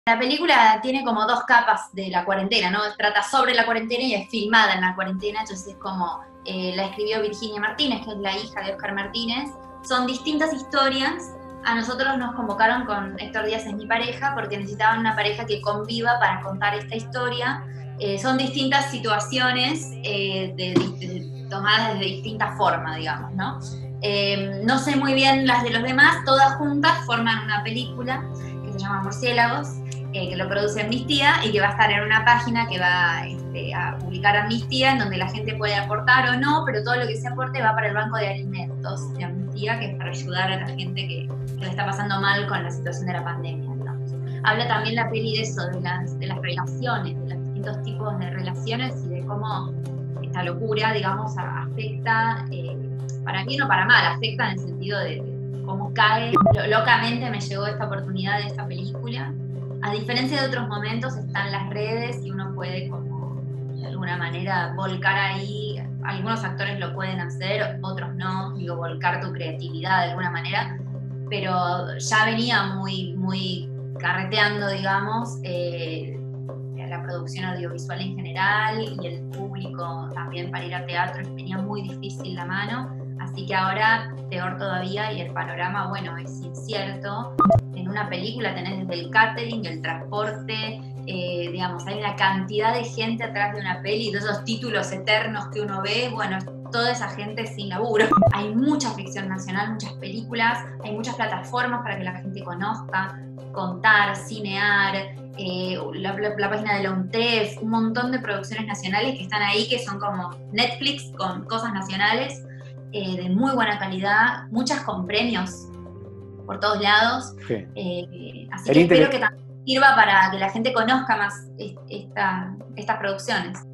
La película tiene como dos capas de la cuarentena, ¿no? Trata sobre la cuarentena y es filmada en la cuarentena, entonces es como la escribió Virginia Martínez, que es la hija de Oscar Martínez. Son distintas historias. A nosotros nos convocaron con Héctor Díaz, es mi pareja, porque necesitaban una pareja que conviva para contar esta historia. Son distintas situaciones tomadas de distinta forma, digamos, ¿no? No sé muy bien las de los demás, todas juntas forman una película que se llama Murciélagos, que lo produce Amnistía y que va a estar en una página que va a publicar Amnistía, en donde la gente puede aportar o no, pero todo lo que se aporte va para el banco de alimentos de Amnistía, que es para ayudar a la gente que le está pasando mal con la situación de la pandemia, digamos. Habla también la peli de eso, de las relaciones, de los distintos tipos de relaciones y de cómo esta locura, digamos, afecta, para bien o para mal, afecta en el sentido de cómo cae. Locamente me llegó esta oportunidad de esta película. A diferencia de otros momentos, están las redes y uno puede como de alguna manera volcar ahí. Algunos actores lo pueden hacer, otros no, digo, volcar tu creatividad de alguna manera, pero ya venía muy carreteando, digamos, la producción audiovisual en general y el público también para ir a teatro tenía muy difícil la mano, así que ahora peor todavía y el panorama, bueno, es incierto. En una película tenés desde el catering, el transporte, digamos, hay una cantidad de gente atrás de una peli, de esos títulos eternos que uno ve, bueno, toda esa gente sin laburo. Hay mucha ficción nacional, muchas películas, hay muchas plataformas para que la gente conozca, contar, cinear, la página de la UNTEF, un montón de producciones nacionales que están ahí, que son como Netflix con cosas nacionales, de muy buena calidad, muchas con premios por todos lados. Sí. Así que espero que también sirva para que la gente conozca más estas producciones.